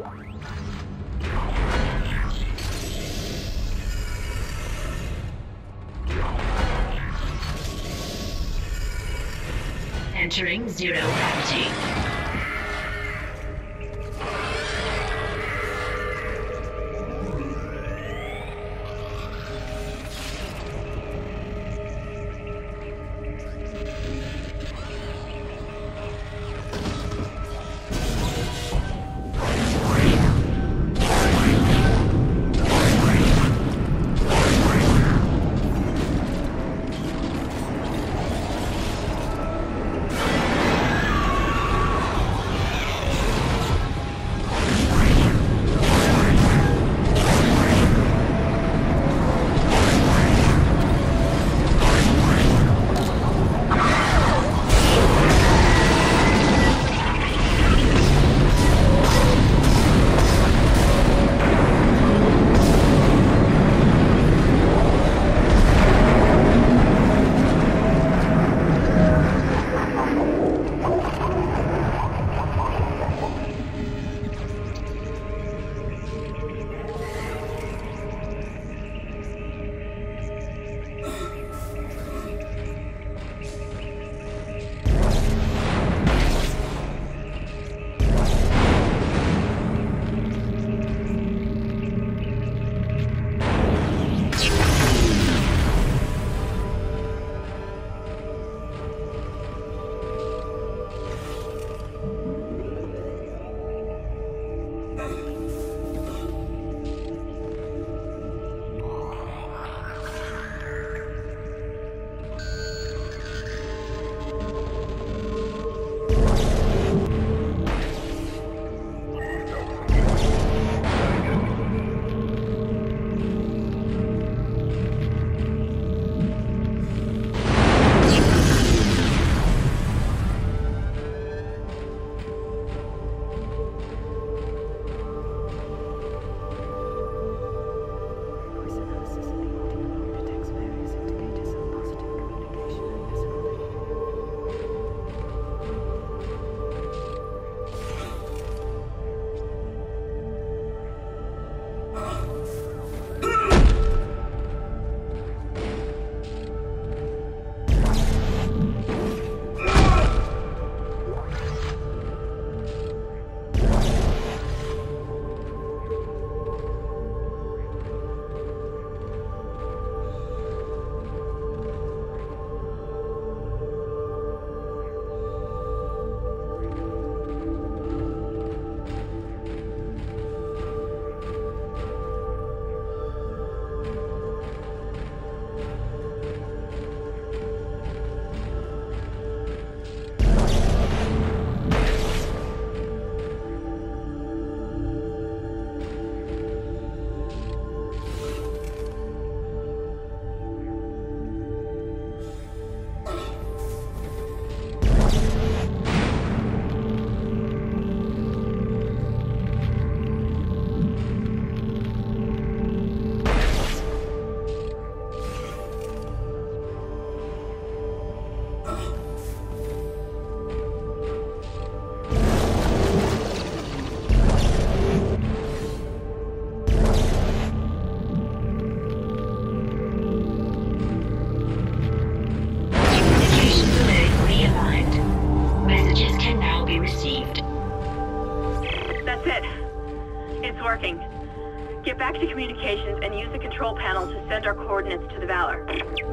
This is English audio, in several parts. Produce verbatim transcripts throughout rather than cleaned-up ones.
Entering zero gravity. Get back to communications and use the control panel to send our coordinates to the Valor.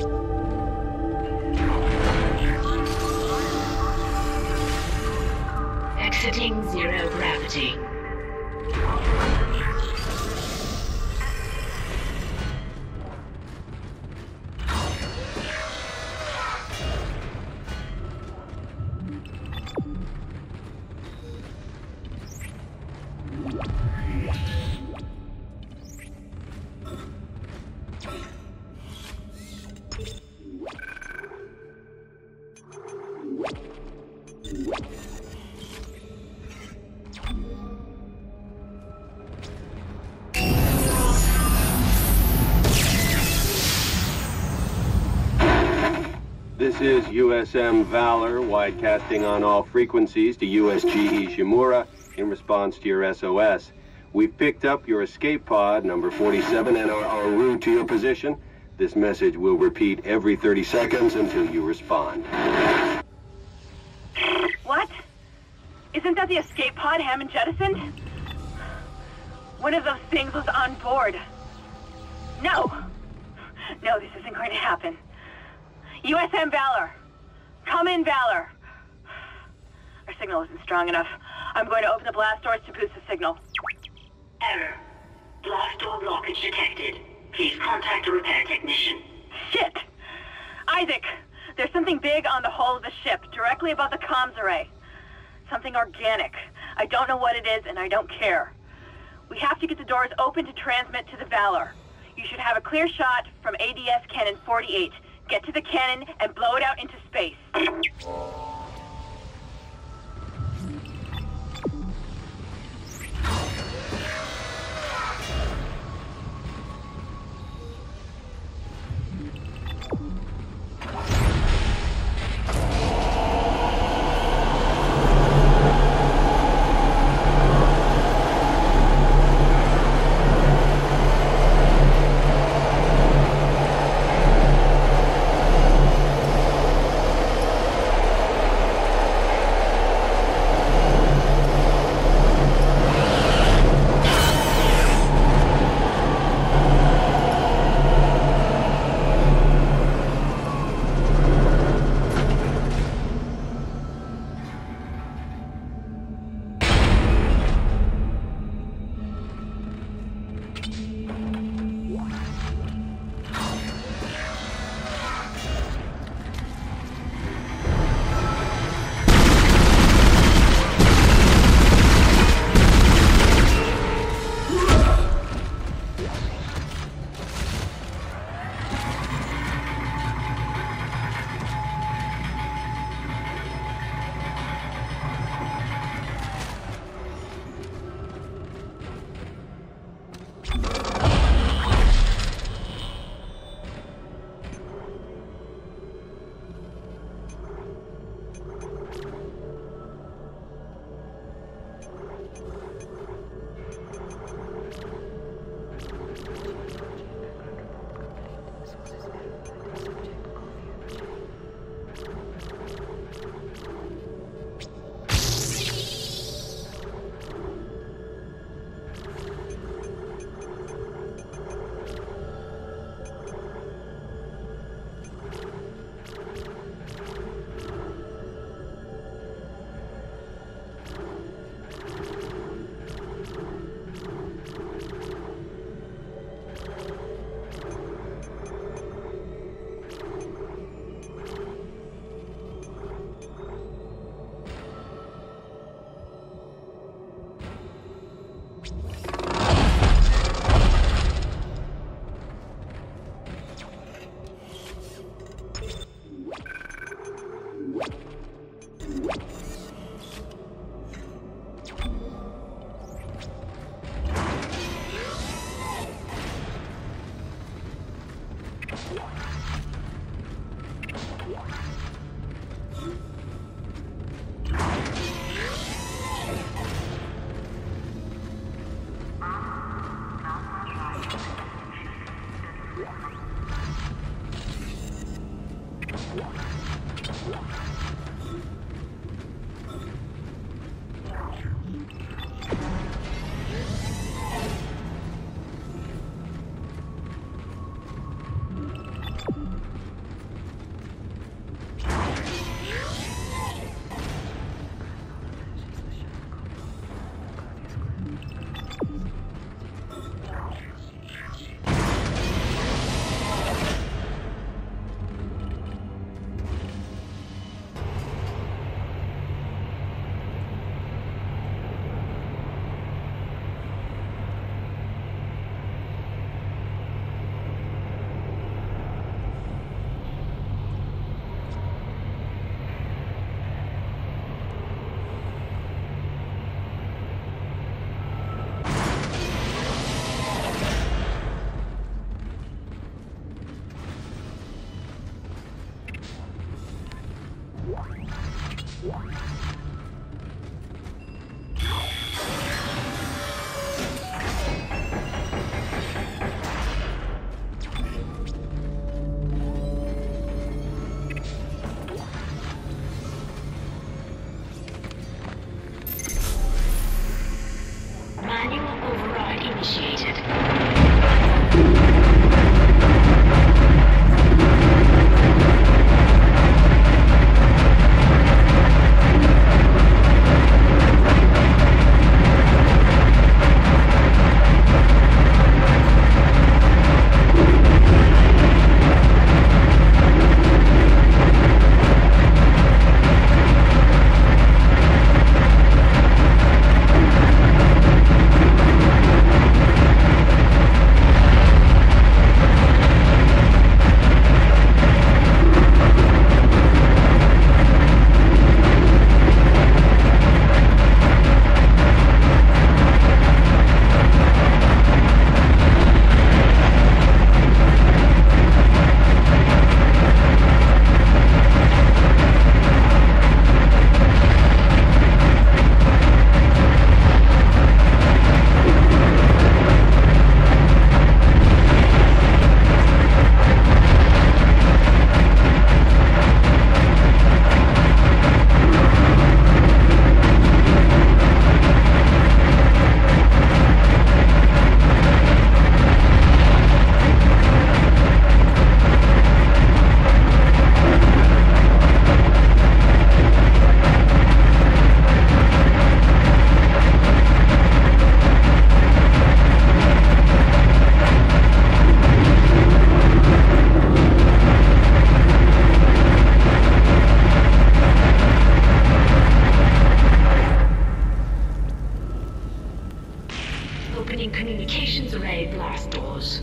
Exiting zero gravity. This is U S M Valor, widecasting on all frequencies to U S G Ishimura in response to your S O S. We picked up your escape pod, number forty-seven, and are en route to your position. This message will repeat every thirty seconds until you respond. What? Isn't that the escape pod Hammond jettisoned? One of those things was on board. No! No, this isn't going to happen. U S M Valor! Come in, Valor! Our signal isn't strong enough. I'm going to open the blast doors to boost the signal. Error. Blast door blockage detected. Please contact a repair technician. Shit! Isaac, there's something big on the hull of the ship, directly above the comms array. Something organic. I don't know what it is, and I don't care. We have to get the doors open to transmit to the Valor. You should have a clear shot from A D S Cannon forty-eight. Get to the cannon and blow it out into space. initiated. Opening communications array blast doors.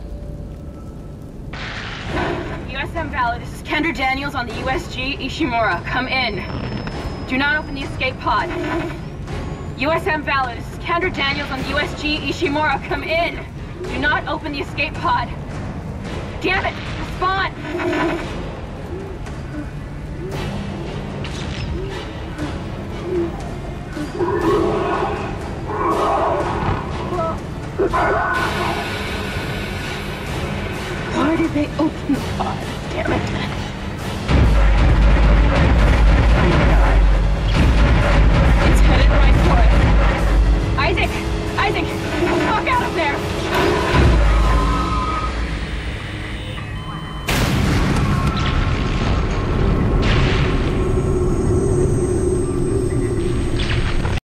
U S M Valid, this is Kendra Daniels on the U S G Ishimura. Come in. Do not open the escape pod. U S M Valid, this is Kendra Daniels on the U S G Ishimura. Come in. Do not open the escape pod. Damn it! Respond!